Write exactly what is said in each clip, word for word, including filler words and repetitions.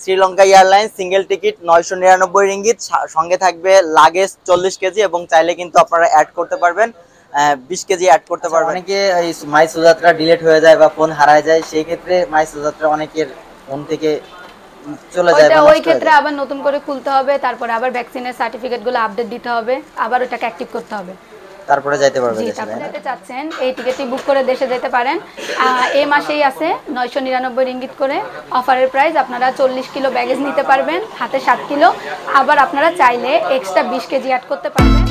Sri Lanka airlines single ticket নয়শো নিরানব্বই ringgit, সঙ্গে থাকবে লাগেজ চল্লিশ কেজি এবং চাইলে কিন্তু আপনারা অ্যাড করতে পারবেন বিশ কেজি অ্যাড করতে পারবেন। অনেকে এই মাই সুযাত্রা ডিলিট হয়ে যায় বা ফোন হারায় যায়, সেই ক্ষেত্রে মাই সুযাত্রা অনেকের ফোন থেকে চলে যায়, ওই ক্ষেত্রে আবার নতুন করে খুলতে হবে, তারপরে আবার ভ্যাকসিনের সার্টিফিকেটগুলো আপডেট দিতে হবে, আবার ওটাকে অ্যাক্টিভ করতে হবে, তারপরে যাইতে পারবেন। জি, তারপরে যেতে চাচ্ছেন এই টিকিটটি বুক করে দেশে যেতে পারেন। এই মাসেই আছে নয়শো নিরানব্বই রিঙ্গিত করে অফারের প্রাইস। আপনারা চল্লিশ কিলো ব্যাগেজ নিতে পারবেন, হাতে সাত কিলো, আবার আপনারা চাইলে এক্সট্রা বিশ কেজি অ্যাড করতে পারবেন।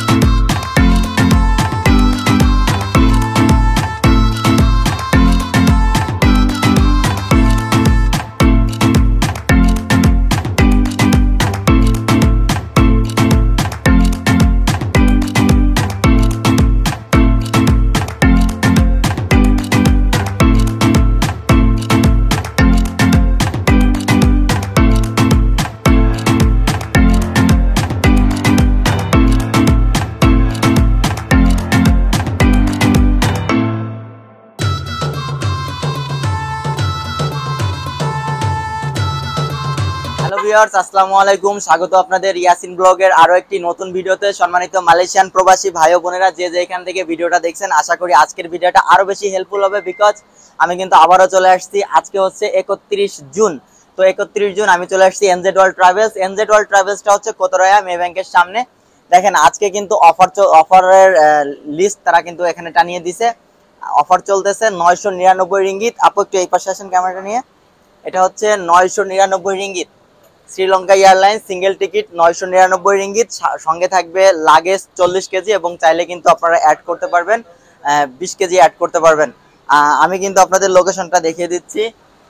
হ্যালো ভিউয়ার্স, আসসালামু আলাইকুম। স্বাগত আপনাদের ইয়াসিন ব্লগের আরো একটি নতুন ভিডিওতে। সম্মানিত মালয়েশিয়ান প্রবাসী ভাই ও বোনেরা যে যেখান থেকে ভিডিওটা দেখছেন, আশা করি আজকের ভিডিওটা আরো বেশি হেল্পফুল হবে, বিকজ আমি কিন্তু আবারও চলে আসছি। আজকে হচ্ছে একত্রিশ জুন। তো একত্রিশ জুন আমি চলে আসছি NZ world travels. NZ world ট্রাভেলসটা হচ্ছে কোতরায়া মে ব্যাংকের সামনে। দেখেন আজকে কিন্তু অফার অফারের লিস্ট তারা কিন্তু এখানে টানিয়ে দিছে। অফার চলতেছে নয়শো নিরানব্বই রিঙ্গিত। আপু একটু এই পাশে আসেন ক্যামেরাটা নিয়ে। এটা হচ্ছে নয়শো নিরানব্বই ringgit Sri Lanka airlines single ticket নয়শো নিরানব্বই রিঙ্গিত, সঙ্গে থাকবে লাগেজ চল্লিশ কেজি এবং চাইলে কিন্তু আপনারা অ্যাড করতে পারবেন বিশ কেজি অ্যাড করতে পারবেন। আমি কিন্তু আপনাদের লোকেশনটা দেখিয়ে দিচ্ছি।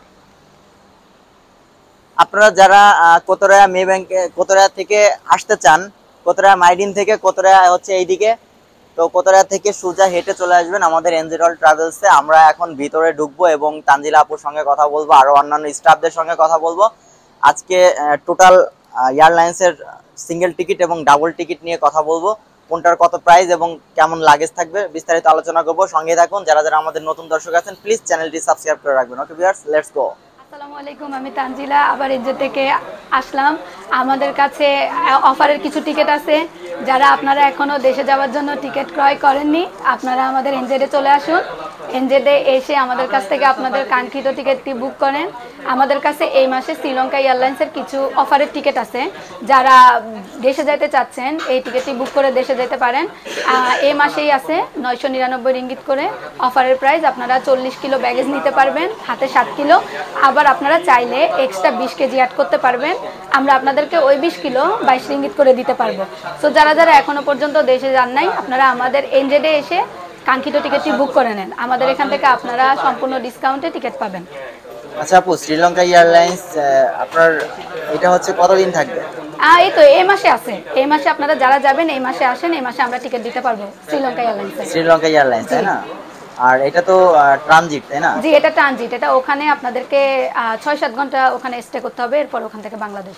আপনারা যারা কোতরায়া মে ব্যাংকে কোতরায়া থেকে আসতে চান, কোতরায়া মাইডিন থেকে কোতরায়া হচ্ছে এইদিকে, তো কোতরায়া থেকে সোজা হেঁটে চলে আসবেন আমাদের এনজেড ওয়ার্ল্ড ট্রাভেলসে। আমরা এখন ভিতরে ঢুকবো এবং তানজিলা আপুর সঙ্গে কথা বলবো, আরো অন্যান্য স্টাফদের সঙ্গে কথা বলবো। আজকে টোটাল এয়ারলাইন্সের সিঙ্গেল টিকিট এবং ডাবল টিকিট নিয়ে কথা বলবো, কোনটার কত প্রাইস এবং কেমন লাগেজ থাকবে বিস্তারিত আলোচনা করবো। সঙ্গে থাকুন। যারা যারা আমাদের নতুন দর্শক আছেন প্লিজ চ্যানেলটি সাবস্ক্রাইব করে রাখবেন। Okay viewers, let's go. আসসালামু আলাইকুম, আমি তানজিলা আবার এনজে থেকে আসলাম। আমাদের কাছে অফারের কিছু টিকিট আছে। যারা আপনারা এখনো দেশে যাওয়ার জন্য টিকিট ক্রয় করেননি, আপনারা আমাদের এনজেডে চলে আসুন। এনজেডে এসে আমাদের কাছ থেকে আপনাদের কাঙ্ক্ষিত টিকিটটি বুক করেন। আমাদের কাছে এই মাসে শ্রীলঙ্কা এয়ারলাইন্সের কিছু অফারের টিকিট আছে। যারা দেশে যেতে চাচ্ছেন এই টিকিটটি বুক করে দেশে যেতে পারেন। এই মাসেই আছে নয়শো নিরানব্বই রিঙ্গিত করে অফারের প্রাইস। আপনারা চল্লিশ কিলো ব্যাগেজ নিতে পারবেন, হাতে সাত কিলো, আবার আপনারা চাইলে এক্সট্রা বিশ কেজি অ্যাড করতে পারবেন। আমরা আপনাদেরকে ওই বিশ কিলো বাইশ রিঙ্গিত করে দিতে পারবো। সো যারা যারা এখনো পর্যন্ত দেশে যান নাই, আপনারা আমাদের এনজেডে এসে কাঙ্ক্ষিত টিকিটটি বুক করে নেন। আমাদের এখান থেকে আপনারা সম্পূর্ণ ডিসকাউন্টে টিকিট পাবেন। আচ্ছা আপু, শ্রীলঙ্কা এয়ারলাইন্স আপনার এটা হচ্ছে কতদিন থাকবে? এই তো এই মাসে আছে। এই মাসে আপনারা যারা যাবেন এই মাসে আসেন, এই মাসে আমরা টিকিট দিতে পারবো শ্রীলঙ্কা এয়ারলাইন্সে। শ্রীলঙ্কা এয়ারলাইন্স, তাই না? আর এটা তো ট্রানজিট, তাই না? জি, এটা ট্রানজিট। এটা ওখানে আপনাদেরকে ছয় সাত ঘন্টা ওখানে স্টে করতে হবে, এরপর ওখান থেকে বাংলাদেশ।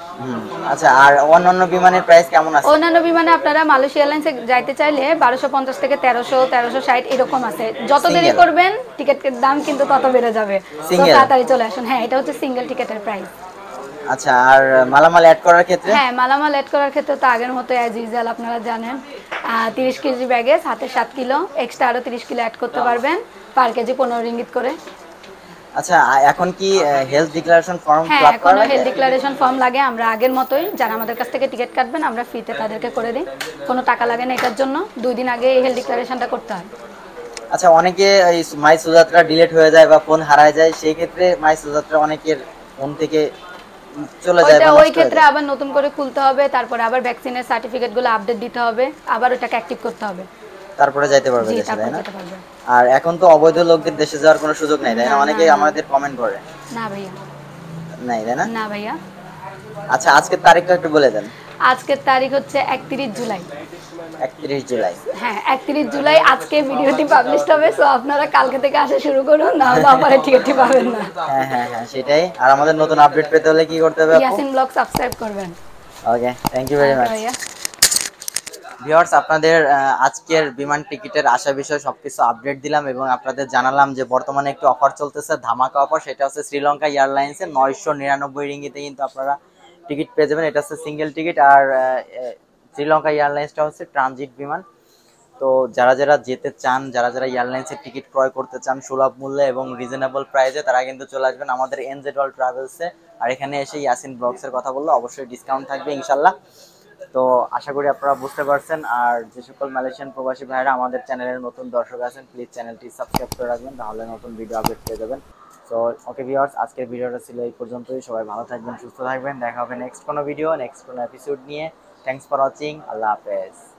আচ্ছা, আর অন্যান্য বিমানের প্রাইস কেমন আছে? অন্যান্য বিমানে আপনারা মালয়েশিয়া এয়ারলাইন্সে যাইতে চাইলে বারোশো পঞ্চাশ থেকে তেরোশো তেরোশো ষাট এরকম আছে। যত দেরি করবেন টিকিটের দাম কিন্তু তত বেড়ে যাবে। তাড়াতাড়ি চলে আসুন। হ্যাঁ, এটা হচ্ছে সিঙ্গেল টিকিটের প্রাইস। আচ্ছা, আর মালামাল অ্যাড করার ক্ষেত্রে? হ্যাঁ, মালামাল অ্যাড করার ক্ষেত্রে তো আগের মতো অ্যাজ ইউজুয়াল আপনারা জানেন, তিরিশ কেজি ব্যাগেজ, হাতে সাত কিলো, এক্সট্রা আরো তিরিশ কিলো অ্যাড করতে পারবেন, পার কেজি পনেরো রিঙ্গিত করে। আচ্ছা, এখন কি হেলথ ডিক্লারেশন ফর্ম হ্যাঁ, এখন হেলথ ডিক্লারেশন ফর্ম লাগে। আমরা আগের মতোই যারা আমাদের কাছ থেকে টিকিট কাটবেন আমরা ফ্রিতে তাদেরকে করে দিই, কোনো টাকা লাগে না এটার জন্য। দুই দিন আগে এই হেলথ ডিক্লারেশনটা করতে হয়। আচ্ছা, অনেকে এই মাই সুযাত্রা ডিলিট হয়ে যায় বা ফোন হারায় যায়, সেই ক্ষেত্রে মাই সুযাত্রা অনেকের ফোন থেকে চলে যায়, ওই ক্ষেত্রে আবার নতুন করে খুলতে হবে, তারপরে আবার ভ্যাকসিনের সার্টিফিকেটগুলো আপডেট দিতে হবে, আবার ওটাকে অ্যাক্টিভ করতে হবে, তারপরে যাইতে পারবে দেশে, তাই না? আর এখন তো অবৈধ লোকদের দেশে যাওয়ার কোনো সুযোগ নাই, তাই না? অনেকে আমাদের কমেন্ট করে। না ভাইয়া, নাই, তাই না? না ভাইয়া। আচ্ছা, আজকের তারিখটা একটু বলে দেন। আজকের তারিখ হচ্ছে একত্রিশ জুলাই। একত্রিশ জুলাই, হ্যাঁ একত্রিশ জুলাই আজকে ভিডিওটি পাবলিশ হবে। সো আপনারা কালকে থেকে আসা শুরু করুন, না হলে আপনারা টিকিটটি পাবেন না। হ্যাঁ হ্যাঁ হ্যাঁ, সেটাই। আর আমাদের নতুন আপডেট পেতে হলে কি করতে হবে? ইয়াসিন ব্লগ সাবস্ক্রাইব করবেন। Okay, thank you very much. Viewers, আপনাদের আজকের বিমান টিকিটের আসা বিষয় সবকিছু আপডেট দিলাম এবং আপনাদের জানালাম যে বর্তমানে একটি অফার চলতেছে, ধামাকা অফার। সেটা হচ্ছে শ্রীলঙ্কা এয়ারলাইন্সের নয়শো নিরানব্বই রিঙ্গিতে কিন্তু আপনারা টিকিট পেয়ে যাবেন। এটা হচ্ছে সিঙ্গেল টিকিট। আর শ্রীলঙ্কা এয়ারলাইন্সটা হচ্ছে ট্রানজিট বিমান। তো যারা যারা যেতে চান, যারা যারা এয়ারলাইন্সের টিকিট ক্রয় করতে চান সুলভ মূল্যে এবং রিজনেবল প্রাইসে, তারা কিন্তু চলে আসবেন আমাদের এনজেড ওয়ার্ল্ড ট্রাভেলসে। আর এখানে এসে ইয়াসিন ব্লগসের কথা বললে অবশ্যই ডিসকাউন্ট থাকবে ইনশাল্লাহ। তো আশা করি আপনারা বুঝতে পারছেন। আর যে সকল মালয়েশিয়ান প্রবাসী ভাইরা আমাদের চ্যানেলের নতুন দর্শক আছেন, প্লিজ চ্যানেলটি সাবস্ক্রাইব করে রাখবেন, তাহলে নতুন ভিডিও আপডেট পেয়ে যাবেন। সো ওকে ভিউয়ার্স, আজকের ভিডিওটা ছিল এই পর্যন্তই। সবাই ভালো থাকবেন, সুস্থ থাকবেন। দেখা হবে নেক্সট কোনো ভিডিও, নেক্সট কোনো এপিসোড নিয়ে। Thanks for watching. আল্লাহ হাফেজ।